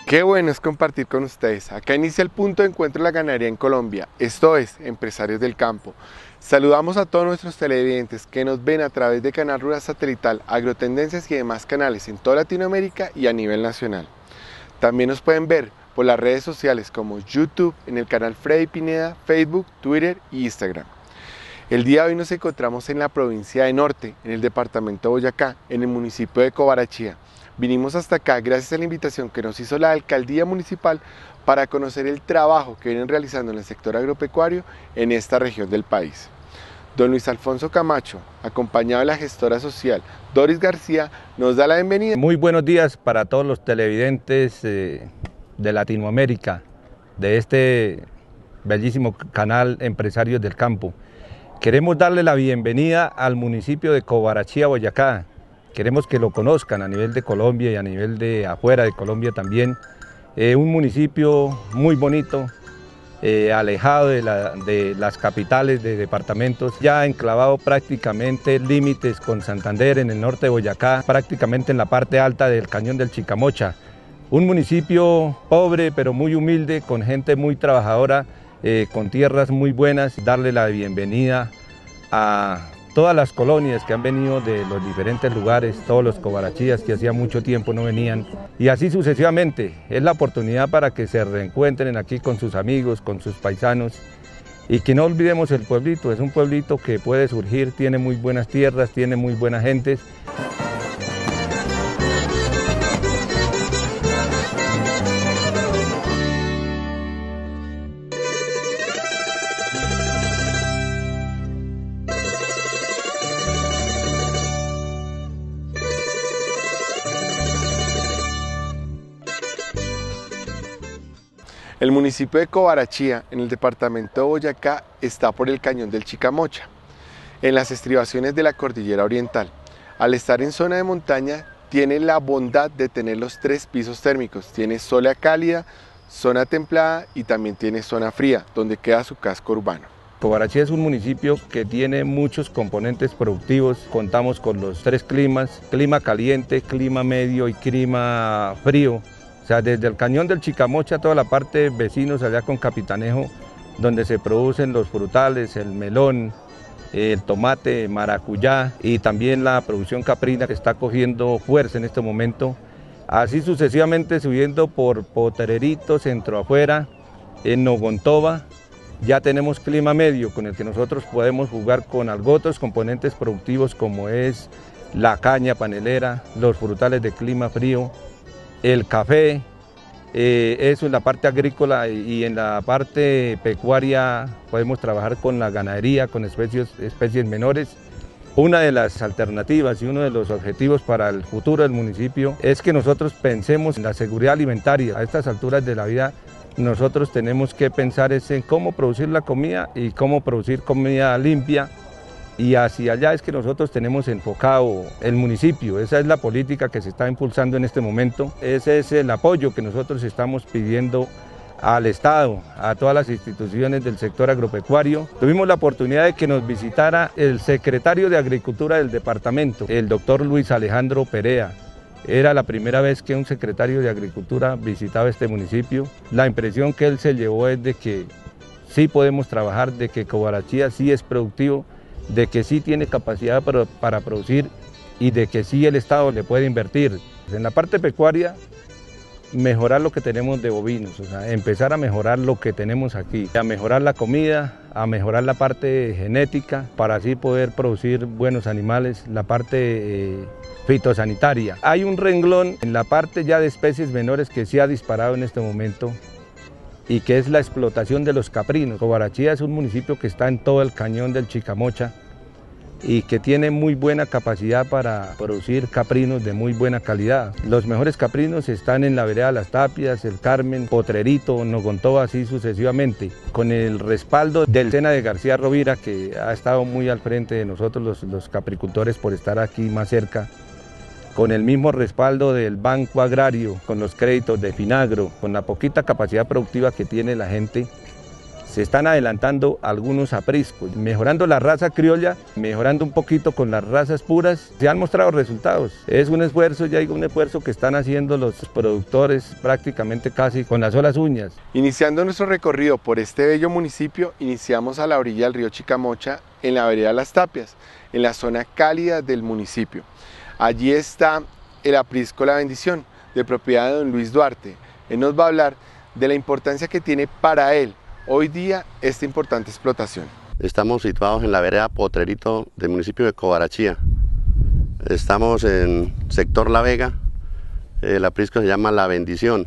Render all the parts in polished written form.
Qué bueno es compartir con ustedes. Acá inicia el punto de encuentro de la ganadería en Colombia, esto es, Empresarios del Campo. Saludamos a todos nuestros televidentes que nos ven a través de Canal Rural Satelital, Agrotendencias y demás canales en toda Latinoamérica y a nivel nacional. También nos pueden ver por las redes sociales como YouTube, en el canal Freddy Pineda, Facebook, Twitter y Instagram. El día de hoy nos encontramos en la provincia de Norte, en el departamento de Boyacá, en el municipio de Cobarachía. Vinimos hasta acá gracias a la invitación que nos hizo la alcaldía municipal para conocer el trabajo que vienen realizando en el sector agropecuario en esta región del país. Don Luis Alfonso Camacho, acompañado de la gestora social Doris García, nos da la bienvenida. Muy buenos días para todos los televidentes de Latinoamérica, de este bellísimo canal Empresarios del Campo. Queremos darle la bienvenida al municipio de Cobarachía, Boyacá. Queremos que lo conozcan a nivel de Colombia y a nivel de afuera de Colombia también. Un municipio muy bonito, alejado de las capitales de departamentos, ya enclavado prácticamente límites con Santander en el norte de Boyacá, prácticamente en la parte alta del cañón del Chicamocha. Un municipio pobre pero muy humilde, con gente muy trabajadora, con tierras muy buenas. Darle la bienvenida a todas las colonias que han venido de los diferentes lugares, todos los cobarachías que hacía mucho tiempo no venían, y así sucesivamente. Es la oportunidad para que se reencuentren aquí con sus amigos, con sus paisanos, y que no olvidemos el pueblito. Es un pueblito que puede surgir, tiene muy buenas tierras, tiene muy buenas gentes. El municipio de Cobarachía, en el departamento de Boyacá, está por el cañón del Chicamocha, en las estribaciones de la cordillera oriental. Al estar en zona de montaña, tiene la bondad de tener los 3 pisos térmicos. Tiene zona cálida, zona templada y también tiene zona fría, donde queda su casco urbano. Cobarachía es un municipio que tiene muchos componentes productivos. Contamos con los 3 climas, clima caliente, clima medio y clima frío. O sea, desde el cañón del Chicamocha, toda la parte vecinos allá con Capitanejo, donde se producen los frutales, el melón, el tomate, maracuyá, y también la producción caprina que está cogiendo fuerza en este momento. Así sucesivamente subiendo por Potrerito, centro afuera, en Nogontova, ya tenemos clima medio con el que nosotros podemos jugar con algo otros componentes productivos como es la caña panelera, los frutales de clima frío, el café. Eso en la parte agrícola, y en la parte pecuaria podemos trabajar con la ganadería, con especies menores. Una de las alternativas y uno de los objetivos para el futuro del municipio es que nosotros pensemos en la seguridad alimentaria. A estas alturas de la vida nosotros tenemos que pensar en cómo producir la comida y cómo producir comida limpia. Y hacia allá es que nosotros tenemos enfocado el municipio. Esa es la política que se está impulsando en este momento. Ese es el apoyo que nosotros estamos pidiendo al Estado, a todas las instituciones del sector agropecuario. Tuvimos la oportunidad de que nos visitara el secretario de Agricultura del departamento, el doctor Luis Alejandro Perea. Era la primera vez que un secretario de Agricultura visitaba este municipio. La impresión que él se llevó es de que sí podemos trabajar, de que Cobarachía sí es productivo, de que sí tiene capacidad para producir y de que sí el Estado le puede invertir. En la parte pecuaria, mejorar lo que tenemos de bovinos, o sea, empezar a mejorar lo que tenemos aquí, a mejorar la comida, a mejorar la parte genética para así poder producir buenos animales, la parte fitosanitaria. Hay un renglón en la parte ya de especies menores que se ha disparado en este momento, y que es la explotación de los caprinos. Cobarachía es un municipio que está en todo el cañón del Chicamocha y que tiene muy buena capacidad para producir caprinos de muy buena calidad. Los mejores caprinos están en la vereda Las Tapias, el Carmen, Potrerito, Nogontova, así sucesivamente, con el respaldo del SENA de García Rovira, que ha estado muy al frente de nosotros los capricultores por estar aquí más cerca, con el mismo respaldo del Banco Agrario, con los créditos de Finagro, con la poquita capacidad productiva que tiene la gente, se están adelantando algunos apriscos, mejorando la raza criolla, mejorando un poquito con las razas puras. Se han mostrado resultados. Es un esfuerzo, ya digo, un esfuerzo que están haciendo los productores prácticamente casi con las solas uñas. Iniciando nuestro recorrido por este bello municipio, iniciamos a la orilla del río Chicamocha, en la vereda Las Tapias, en la zona cálida del municipio. Allí está el aprisco La Bendición, de propiedad de don Luis Duarte. Él nos va a hablar de la importancia que tiene para él hoy día esta importante explotación. Estamos situados en la vereda Potrerito del municipio de Cobarachía. Estamos en sector La Vega. El aprisco se llama La Bendición.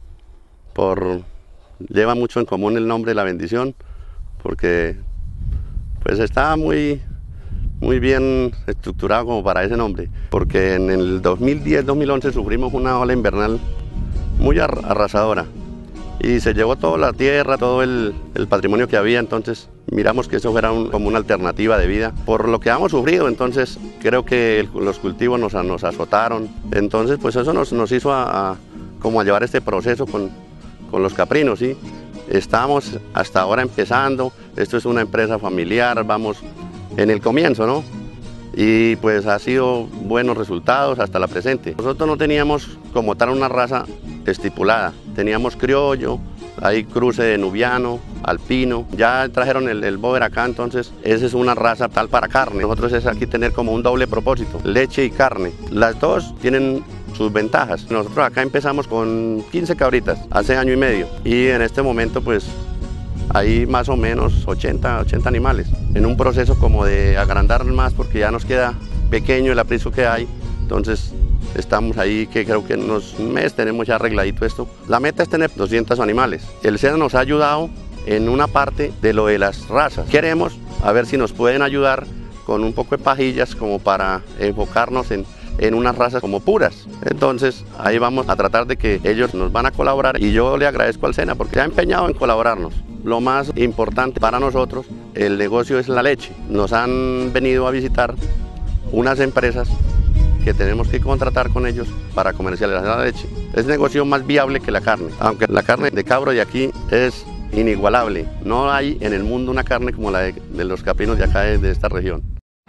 Lleva mucho en común el nombre La Bendición porque pues está muy bien estructurado como para ese nombre. Porque en el 2010-2011 sufrimos una ola invernal muy arrasadora. Y se llevó toda la tierra, todo el patrimonio que había, entonces miramos que eso fuera como una alternativa de vida. Por lo que hemos sufrido, entonces creo que los cultivos nos azotaron, entonces pues eso nos hizo como a llevar este proceso con los caprinos, ¿sí? Estamos hasta ahora empezando, esto es una empresa familiar, vamos en el comienzo, ¿no? Y pues ha sido buenos resultados hasta la presente. Nosotros no teníamos como tal una raza estipulada, teníamos criollo, hay cruce de nubiano, alpino, ya trajeron el bover acá, entonces esa es una raza tal para carne. Nosotros es aquí tener como un doble propósito, leche y carne. Las dos tienen sus ventajas. Nosotros acá empezamos con 15 cabritas hace año y medio y en este momento pues hay más o menos 80 animales, en un proceso como de agrandar más porque ya nos queda pequeño el aprisco que hay, entonces estamos ahí que creo que en unos meses tenemos ya arregladito esto. La meta es tener 200 animales. El SENA nos ha ayudado en una parte de lo de las razas. Queremos a ver si nos pueden ayudar con un poco de pajillas como para enfocarnos en unas razas como puras. Entonces ahí vamos a tratar de que ellos nos van a colaborar y yo le agradezco al SENA porque se ha empeñado en colaborarnos. Lo más importante para nosotros, el negocio es la leche. Nos han venido a visitar unas empresas que tenemos que contratar con ellos para comercializar la leche. Es negocio más viable que la carne, aunque la carne de cabro de aquí es inigualable. No hay en el mundo una carne como la de los caprinos de acá de esta región.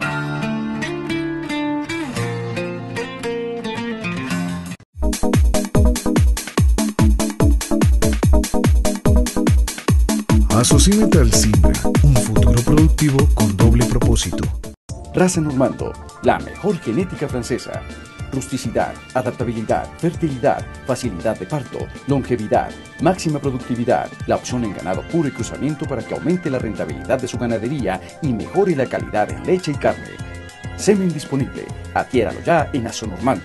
Asocíate al Simbra, un futuro productivo con doble propósito. Raza Normando, la mejor genética francesa. Rusticidad, adaptabilidad, fertilidad, facilidad de parto, longevidad, máxima productividad. La opción en ganado puro y cruzamiento para que aumente la rentabilidad de su ganadería y mejore la calidad en leche y carne. Semen disponible. Adquiéralo ya en Asonormando.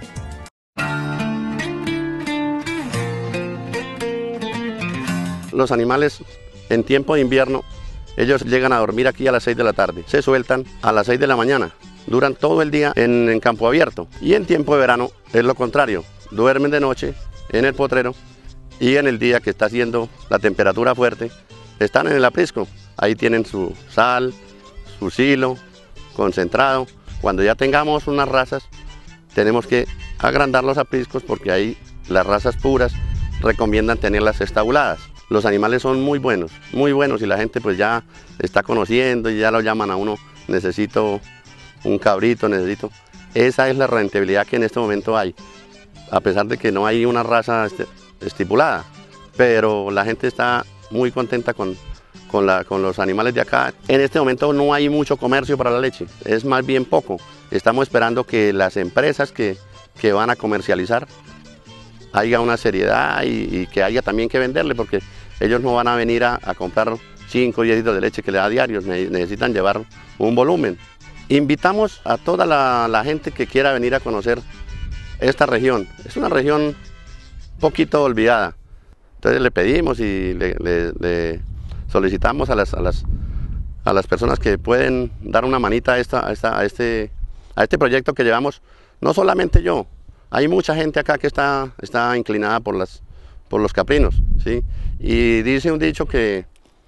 Los animales en tiempo de invierno, ellos llegan a dormir aquí a las 6 de la tarde, se sueltan a las 6 de la mañana, duran todo el día en campo abierto. Y en tiempo de verano es lo contrario, duermen de noche en el potrero y en el día que está haciendo la temperatura fuerte, están en el aprisco. Ahí tienen su sal, su silo, concentrado. Cuando ya tengamos unas razas, tenemos que agrandar los apriscos porque ahí las razas puras recomiendan tenerlas estabuladas. Los animales son muy buenos y la gente pues ya está conociendo y ya lo llaman a uno, necesito un cabrito, necesito. Esa es la rentabilidad que en este momento hay, a pesar de que no hay una raza estipulada, pero la gente está muy contenta con los animales de acá. En este momento no hay mucho comercio para la leche, es más bien poco. Estamos esperando que las empresas que van a comercializar haya una seriedad y que haya también que venderle, porque ellos no van a venir a comprar 5 o 10 litros de leche que le da diarios, necesitan llevar un volumen. Invitamos a toda la gente que quiera venir a conocer esta región. Es una región un poquito olvidada, entonces le pedimos y le solicitamos a las personas que pueden dar una manita a este proyecto que llevamos, no solamente yo. Hay mucha gente acá que está inclinada por los caprinos, ¿sí? Y dice un dicho que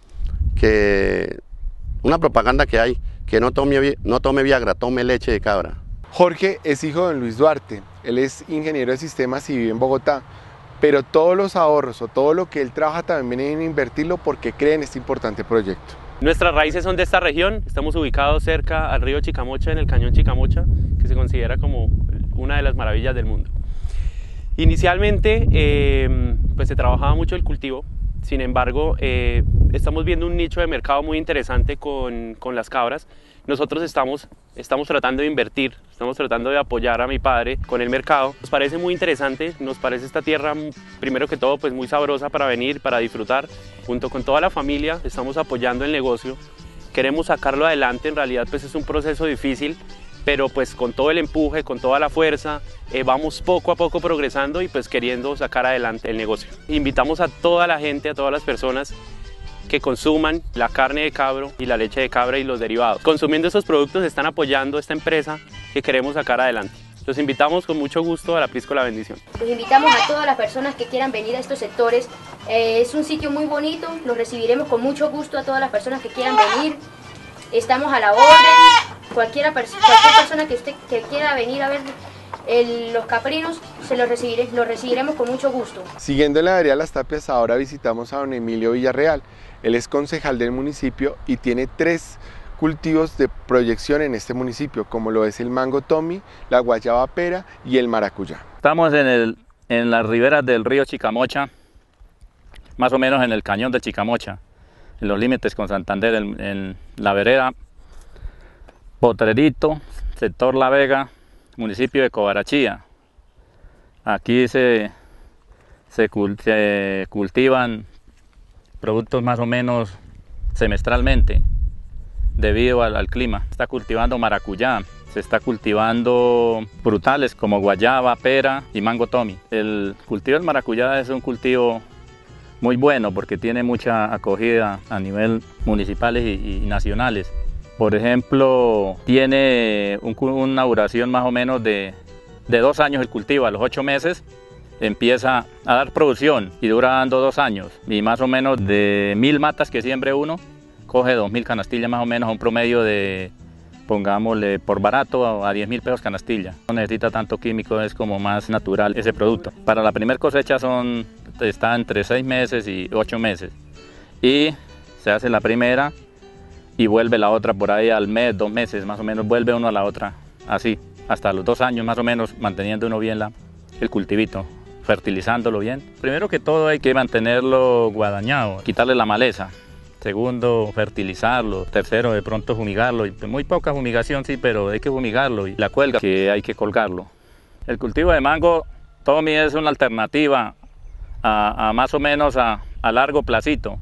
una propaganda que hay, que no tome Viagra, tome leche de cabra. Jorge es hijo de don Luis Duarte, él es ingeniero de sistemas y vive en Bogotá, pero todos los ahorros o todo lo que él trabaja también viene a invertirlo porque cree en este importante proyecto. Nuestras raíces son de esta región, estamos ubicados cerca al río Chicamocha, en el cañón Chicamocha, que se considera como una de las maravillas del mundo. Inicialmente pues se trabajaba mucho el cultivo, sin embargo estamos viendo un nicho de mercado muy interesante con las cabras. Nosotros estamos tratando de invertir, estamos tratando de apoyar a mi padre con el mercado. Nos parece muy interesante, nos parece esta tierra primero que todo pues muy sabrosa para venir, para disfrutar. Junto con toda la familia estamos apoyando el negocio, queremos sacarlo adelante. En realidad pues es un proceso difícil, pero pues con todo el empuje, con toda la fuerza, vamos poco a poco progresando y pues queriendo sacar adelante el negocio. Invitamos a toda la gente, a todas las personas que consuman la carne de cabro y la leche de cabra y los derivados. Consumiendo estos productos están apoyando esta empresa que queremos sacar adelante. Los invitamos con mucho gusto al Aprisco La Bendición. Los invitamos a todas las personas que quieran venir a estos sectores. Es un sitio muy bonito, los recibiremos con mucho gusto a todas las personas que quieran venir. Estamos a la orden. Cualquier persona que quiera venir a ver los caprinos, los recibiremos con mucho gusto. Siguiendo en la vereda Las Tapias, ahora visitamos a don Emilio Villarreal. Él es concejal del municipio y tiene 3 cultivos de proyección en este municipio, como lo es el mango Tommy, la guayaba pera y el maracuyá. Estamos en las riberas del río Chicamocha, más o menos en el cañón de Chicamocha, en los límites con Santander, en la vereda Potrerito, sector La Vega, municipio de Covarachía. Aquí se cultivan productos más o menos semestralmente debido al clima. Se está cultivando maracuyá, se está cultivando frutales como guayaba, pera y mango Tommy. El cultivo del maracuyá es un cultivo muy bueno porque tiene mucha acogida a nivel municipales y nacionales. Por ejemplo, tiene una duración más o menos de 2 años el cultivo. A los 8 meses empieza a dar producción y dura dando 2 años. Y más o menos de 1000 matas que siembre uno, coge 2000 canastillas más o menos, a un promedio de, pongámosle por barato, a 10.000 pesos canastilla. No necesita tanto químico, es como más natural ese producto. Para la primera cosecha está entre 6 meses y 8 meses. Y se hace la primera y vuelve la otra por ahí al mes, 2 meses más o menos, vuelve uno a la otra, así, hasta los 2 años más o menos, manteniendo uno bien el cultivito, fertilizándolo bien. Primero que todo hay que mantenerlo guadañado, quitarle la maleza. Segundo, fertilizarlo. Tercero, de pronto fumigarlo. Muy poca fumigación, sí, pero hay que fumigarlo. Y la cuelga, que hay que colgarlo. El cultivo de mango Tommy es una alternativa a más o menos a largo placito.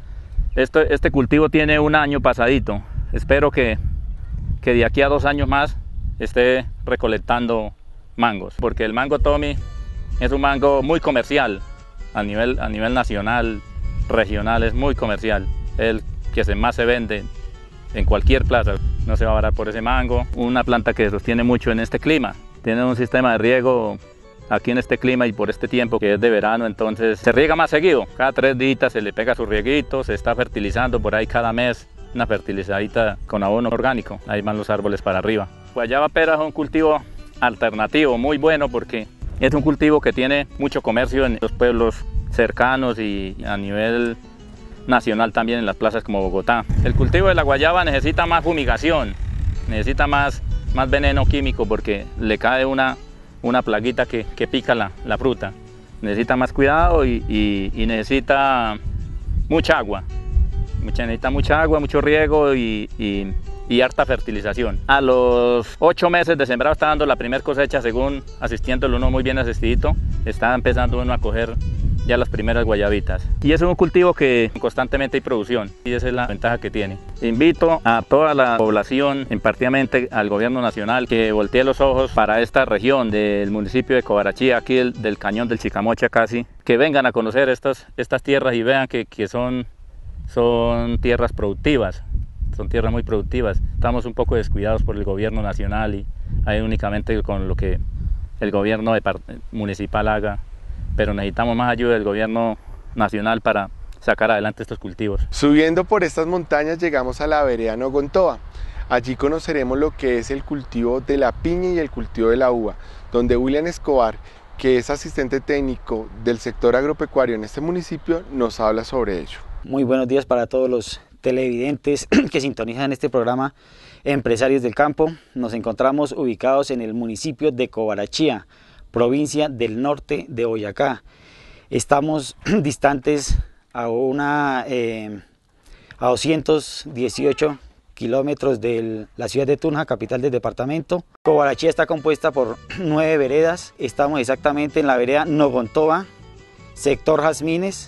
Este cultivo tiene 1 año pasadito. Espero que de aquí a 2 años más esté recolectando mangos, porque el mango Tommy es un mango muy comercial a nivel nacional, regional, es muy comercial. El que más se vende en cualquier plaza, no se va a parar por ese mango. Una planta que sostiene mucho en este clima, tiene un sistema de riego aquí en este clima y por este tiempo que es de verano, entonces se riega más seguido. Cada 3 días se le pega su rieguito, se está fertilizando por ahí cada mes, una fertilizadita con abono orgánico, ahí van los árboles para arriba. Guayaba pera es un cultivo alternativo muy bueno porque es un cultivo que tiene mucho comercio en los pueblos cercanos y a nivel nacional también en las plazas como Bogotá. El cultivo de la guayaba necesita más fumigación, necesita más veneno químico porque le cae una plaguita que pica la fruta. Necesita más cuidado y necesita mucha agua. Necesita mucha agua, mucho riego y harta fertilización. A los 8 meses de sembrado está dando la primera cosecha, según asistiéndolo uno muy bien asistidito, está empezando uno a coger ya las primeras guayabitas. Y es un cultivo que constantemente hay producción y esa es la ventaja que tiene. Invito a toda la población, en particularmente al gobierno nacional, que voltee los ojos para esta región del municipio de Covarachía, aquí del cañón del Chicamocha casi, que vengan a conocer estas tierras y vean que son tierras productivas, son tierras muy productivas. Estamos un poco descuidados por el gobierno nacional y ahí únicamente con lo que el gobierno municipal haga, pero necesitamos más ayuda del gobierno nacional para sacar adelante estos cultivos. Subiendo por estas montañas llegamos a la vereda Nogontoa. Allí conoceremos lo que es el cultivo de la piña y el cultivo de la uva, donde William Escobar, que es asistente técnico del sector agropecuario en este municipio, nos habla sobre ello. Muy buenos días para todos los televidentes que sintonizan este programa Empresarios del Campo. Nos encontramos ubicados en el municipio de Cobarachía, provincia del norte de Boyacá. Estamos distantes a 218 kilómetros de la ciudad de Tunja, capital del departamento. Cobarachía está compuesta por 9 veredas. Estamos exactamente en la vereda Nogontova, sector Jazmines,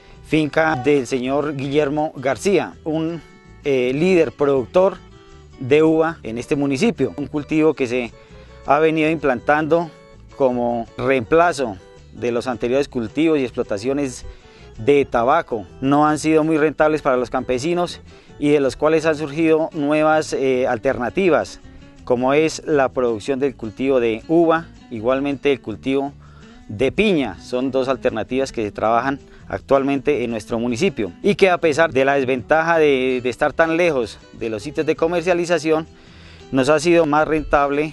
finca del señor Guillermo García, un líder productor de uva en este municipio. Un cultivo que se ha venido implantando como reemplazo de los anteriores cultivos y explotaciones de tabaco. No han sido muy rentables para los campesinos y de los cuales han surgido nuevas alternativas, como es la producción del cultivo de uva, igualmente el cultivo de piña. Son dos alternativas que se trabajan actualmente en nuestro municipio y que, a pesar de la desventaja de estar tan lejos de los sitios de comercialización, nos ha sido más rentable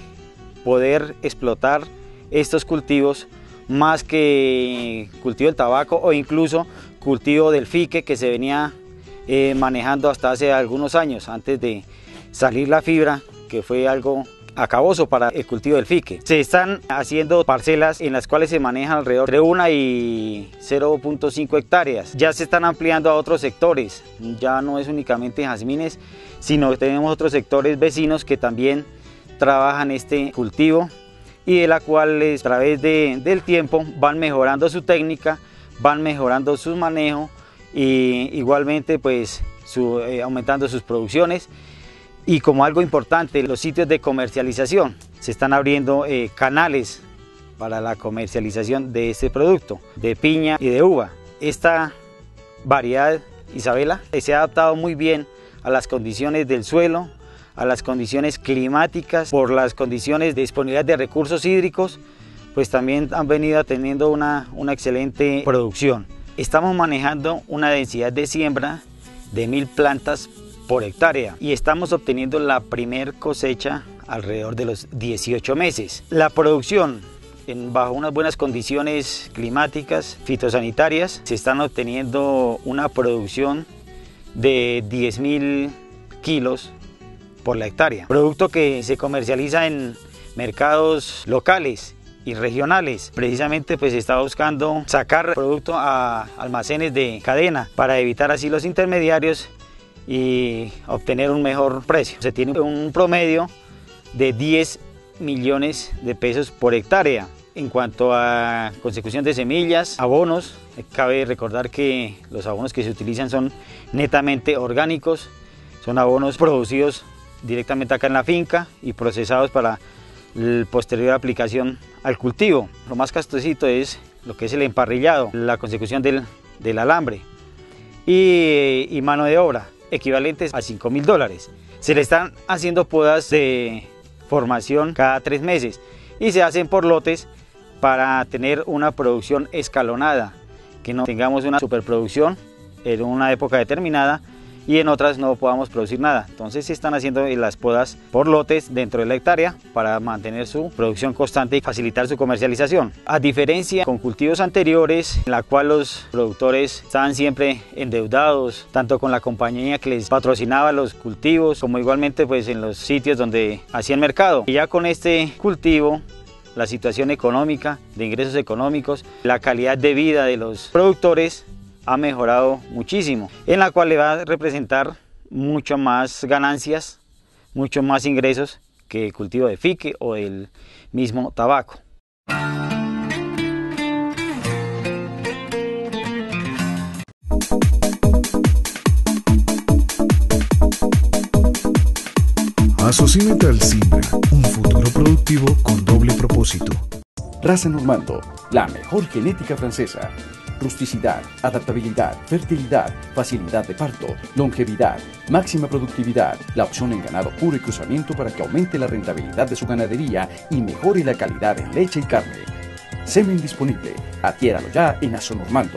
poder explotar estos cultivos más que cultivo del tabaco o incluso cultivo del fique, que se venía manejando hasta hace algunos años, antes de salir la fibra, que fue algo acavoso para el cultivo del fique. Se están haciendo parcelas en las cuales se manejan alrededor de 1 y 0.5 hectáreas. Ya se están ampliando a otros sectores, ya no es únicamente jazmines, sino que tenemos otros sectores vecinos que también trabajan este cultivo y de la cual a través del tiempo van mejorando su técnica, van mejorando su manejo y igualmente pues aumentando sus producciones. Y como algo importante, los sitios de comercialización, se están abriendo canales para la comercialización de este producto, de piña y de uva. Esta variedad, Isabela, se ha adaptado muy bien a las condiciones del suelo, a las condiciones climáticas, por las condiciones de disponibilidad de recursos hídricos, pues también han venido teniendo una excelente producción. Estamos manejando una densidad de siembra de 1000 plantas por hectárea y estamos obteniendo la primer cosecha alrededor de los 18 meses. La producción bajo unas buenas condiciones climáticas, fitosanitarias, se están obteniendo una producción de 10.000 kilos por la hectárea, producto que se comercializa en mercados locales y regionales. Precisamente pues se está buscando sacar producto a almacenes de cadena para evitar así los intermediarios y obtener un mejor precio. Se tiene un promedio de 10 millones de pesos por hectárea. En cuanto a consecución de semillas, abonos, cabe recordar que los abonos que se utilizan son netamente orgánicos, son abonos producidos directamente acá en la finca y procesados para la posterior aplicación al cultivo. Lo más costosito es lo que es el emparrillado, la consecución del alambre y mano de obra, equivalentes a $5.000. Se le están haciendo podas de formación cada 3 meses y se hacen por lotes para tener una producción escalonada, que no tengamos una superproducción en una época determinada y en otras no podamos producir nada. Entonces se están haciendo las podas por lotes dentro de la hectárea para mantener su producción constante y facilitar su comercialización. A diferencia con cultivos anteriores, en la cual los productores estaban siempre endeudados, tanto con la compañía que les patrocinaba los cultivos, como igualmente pues en los sitios donde hacían mercado. Y ya con este cultivo, la situación económica, de ingresos económicos, la calidad de vida de los productores ha mejorado muchísimo, en la cual le va a representar mucho más ganancias, mucho más ingresos que el cultivo de fique o el mismo tabaco. Asocíate al Simbra, un futuro productivo con doble propósito. Raza Normando, la mejor genética francesa. Rusticidad, adaptabilidad, fertilidad, facilidad de parto, longevidad, máxima productividad, la opción en ganado puro y cruzamiento para que aumente la rentabilidad de su ganadería y mejore la calidad en leche y carne. Semen disponible, adquiéralo ya en Asonormando.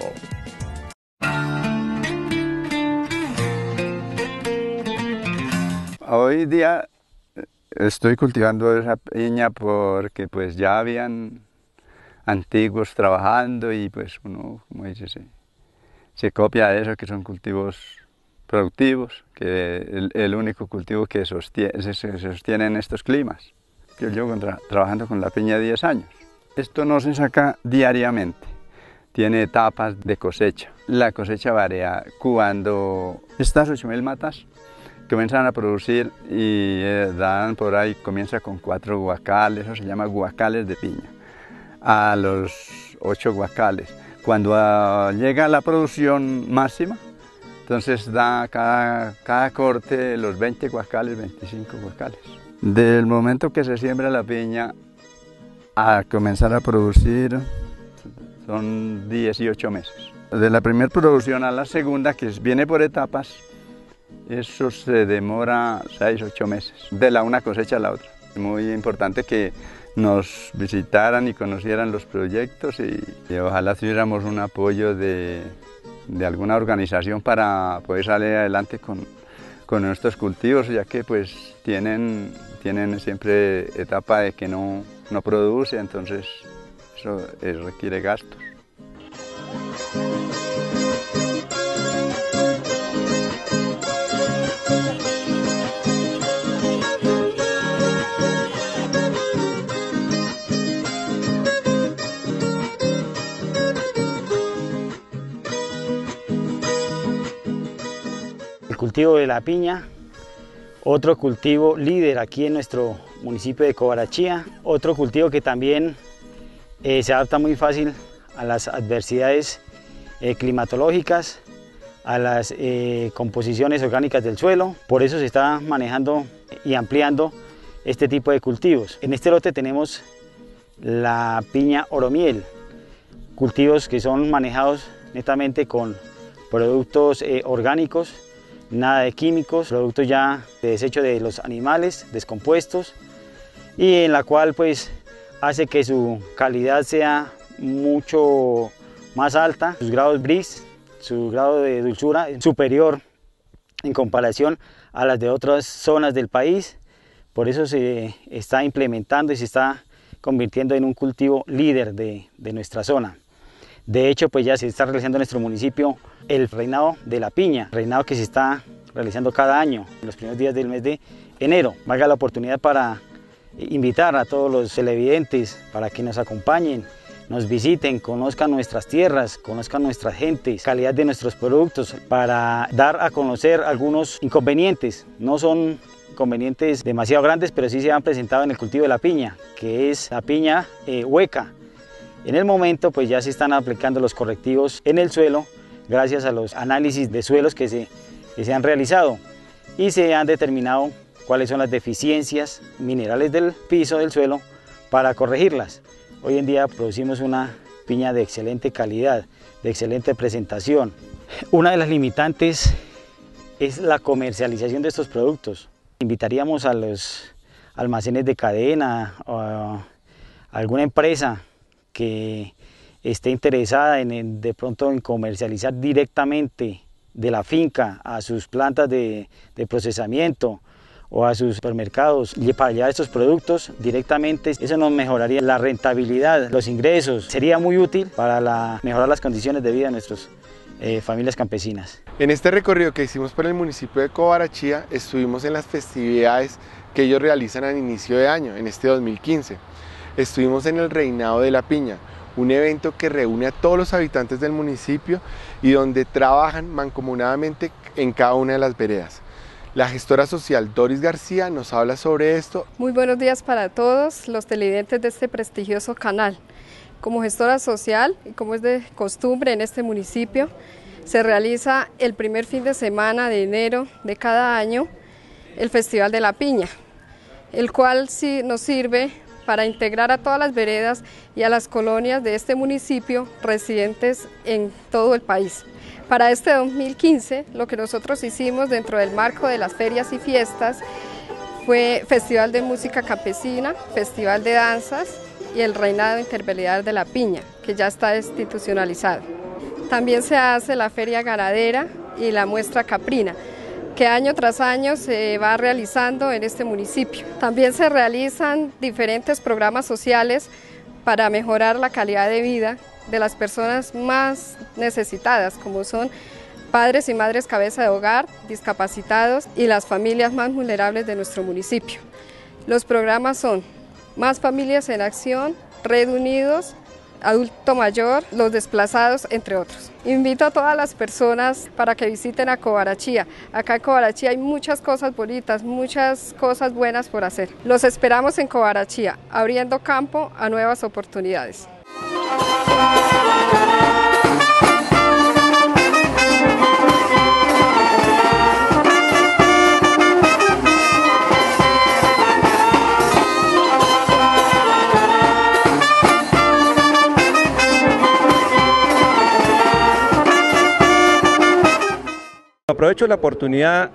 Hoy día estoy cultivando esa piña porque pues ya habían antiguos trabajando y pues uno, como dice, se copia de eso, que son cultivos productivos, que el único cultivo que se sostiene en estos climas. Yo llevo trabajando con la piña 10 años. Esto no se saca diariamente, tiene etapas de cosecha. La cosecha varía cuando estas 8.000 matas comienzan a producir y dan por ahí, comienza con 4 guacales, eso se llama guacales de piña, a los 8 guacales. Cuando llega la producción máxima, entonces da cada corte los 20 guacales, 25 guacales. Del momento que se siembra la piña a comenzar a producir son 18 meses. De la primera producción a la segunda, que viene por etapas, eso se demora 6-8 meses, de la una cosecha a la otra. Es muy importante que nos visitaran y conocieran los proyectos y ojalá tuviéramos un apoyo de alguna organización para poder salir adelante con nuestros cultivos, ya que pues tienen siempre etapa de que no produce, entonces eso requiere gastos. El cultivo de la piña, otro cultivo líder aquí en nuestro municipio de Cobarachía, otro cultivo que también se adapta muy fácil a las adversidades climatológicas, a las composiciones orgánicas del suelo, por eso se está manejando y ampliando este tipo de cultivos. En este lote tenemos la piña oromiel, cultivos que son manejados netamente con productos orgánicos, nada de químicos, productos ya de desecho de los animales, descompuestos, y en la cual pues hace que su calidad sea mucho más alta, sus grados BRIS, su grado de dulzura superior en comparación a las de otras zonas del país. Por eso se está implementando y se está convirtiendo en un cultivo líder de nuestra zona. De hecho, pues ya se está realizando en nuestro municipio el reinado de la piña, reinado que se está realizando cada año, en los primeros días del mes de enero. Valga la oportunidad para invitar a todos los televidentes para que nos acompañen, nos visiten, conozcan nuestras tierras, conozcan nuestras gentes, calidad de nuestros productos, para dar a conocer algunos inconvenientes. No son inconvenientes demasiado grandes, pero sí se han presentado en el cultivo de la piña, que es la piña hueca. En el momento pues ya se están aplicando los correctivos en el suelo gracias a los análisis de suelos que se han realizado y se han determinado cuáles son las deficiencias minerales del piso del suelo para corregirlas. Hoy en día producimos una piña de excelente calidad, de excelente presentación. Una de las limitantes es la comercialización de estos productos. Invitaríamos a los almacenes de cadena o a alguna empresa que esté interesada de pronto en comercializar directamente de la finca a sus plantas de procesamiento o a sus supermercados y para llevar estos productos directamente. Eso nos mejoraría la rentabilidad, los ingresos. Sería muy útil para mejorar las condiciones de vida de nuestras familias campesinas. En este recorrido que hicimos por el municipio de Cobarachía, estuvimos en las festividades que ellos realizan al inicio de año, en este 2015. Estuvimos en el Reinado de la Piña, un evento que reúne a todos los habitantes del municipio y donde trabajan mancomunadamente en cada una de las veredas. La gestora social Doris García nos habla sobre esto. Muy buenos días para todos los televidentes de este prestigioso canal. Como gestora social, y como es de costumbre en este municipio, se realiza el primer fin de semana de enero de cada año el Festival de la Piña, el cual sí nos sirve para integrar a todas las veredas y a las colonias de este municipio residentes en todo el país. Para este 2015, lo que nosotros hicimos dentro del marco de las ferias y fiestas fue Festival de Música Campesina, Festival de Danzas y el Reinado Interveredal de la Piña, que ya está institucionalizado. También se hace la Feria Ganadera y la Muestra Caprina, que año tras año se va realizando en este municipio. También se realizan diferentes programas sociales para mejorar la calidad de vida de las personas más necesitadas, como son padres y madres cabeza de hogar, discapacitados y las familias más vulnerables de nuestro municipio. Los programas son Más Familias en Acción, Red Unidos, Adulto Mayor, Los Desplazados, entre otros. Invito a todas las personas para que visiten a Cobarachía. Acá en Cobarachía hay muchas cosas bonitas, muchas cosas buenas por hacer. Los esperamos en Cobarachía, abriendo campo a nuevas oportunidades. Aprovecho la oportunidad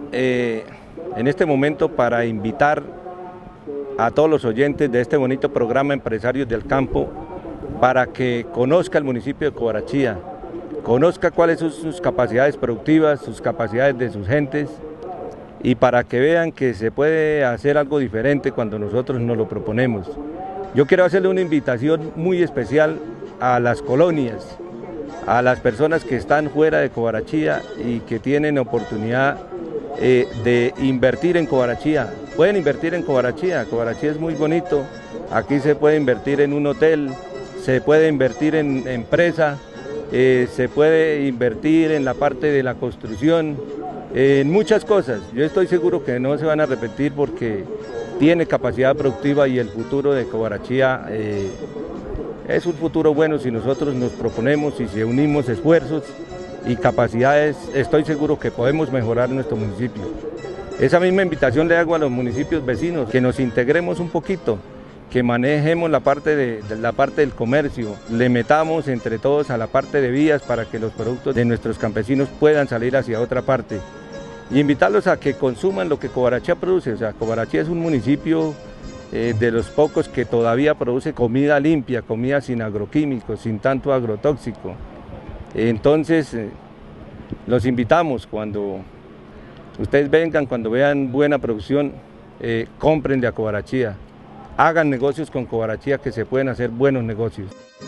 en este momento para invitar a todos los oyentes de este bonito programa Empresarios del Campo para que conozca el municipio de Cobarachía, conozca cuáles son sus capacidades productivas, sus capacidades de sus gentes y para que vean que se puede hacer algo diferente cuando nosotros nos lo proponemos. Yo quiero hacerle una invitación muy especial a las colonias, a las personas que están fuera de Cobarachía y que tienen oportunidad de invertir en Cobarachía. Pueden invertir en Cobarachía, Cobarachía es muy bonito, aquí se puede invertir en un hotel, se puede invertir en empresa, se puede invertir en la parte de la construcción, en muchas cosas. Yo estoy seguro que no se van a arrepentir porque tiene capacidad productiva y el futuro de Cobarachía es un futuro bueno si nosotros nos proponemos y si unimos esfuerzos y capacidades, estoy seguro que podemos mejorar nuestro municipio. Esa misma invitación le hago a los municipios vecinos, que nos integremos un poquito, que manejemos la parte del comercio, le metamos entre todos a la parte de vías para que los productos de nuestros campesinos puedan salir hacia otra parte. Y invitarlos a que consuman lo que Cobarachía produce, o sea, Cobarachía es un municipio de los pocos que todavía produce comida limpia, comida sin agroquímicos, sin tanto agrotóxico. Entonces, los invitamos cuando ustedes vengan, cuando vean buena producción, compren de a Cobarachía, hagan negocios con Cobarachía que se pueden hacer buenos negocios.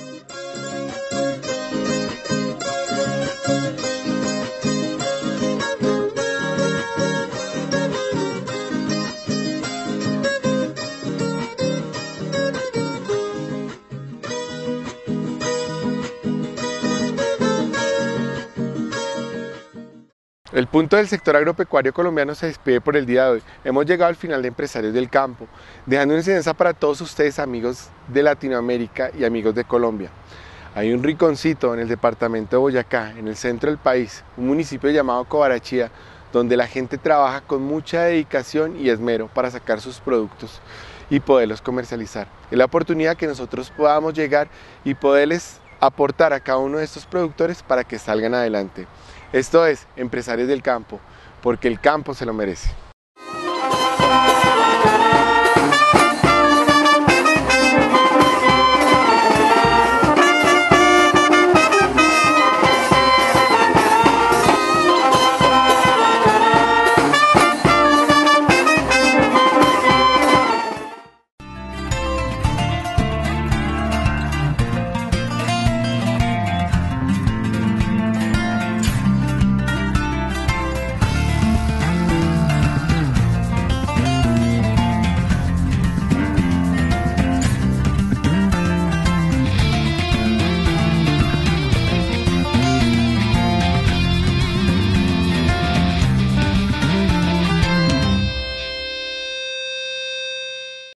El punto del sector agropecuario colombiano se despide por el día de hoy. Hemos llegado al final de Empresarios del Campo, dejando una enseñanza para todos ustedes, amigos de Latinoamérica y amigos de Colombia. Hay un rinconcito en el departamento de Boyacá, en el centro del país, un municipio llamado Cobarachía, donde la gente trabaja con mucha dedicación y esmero para sacar sus productos y poderlos comercializar. Es la oportunidad que nosotros podamos llegar y poderles aportar a cada uno de estos productores para que salgan adelante. Esto es Empresarios del Campo, porque el campo se lo merece.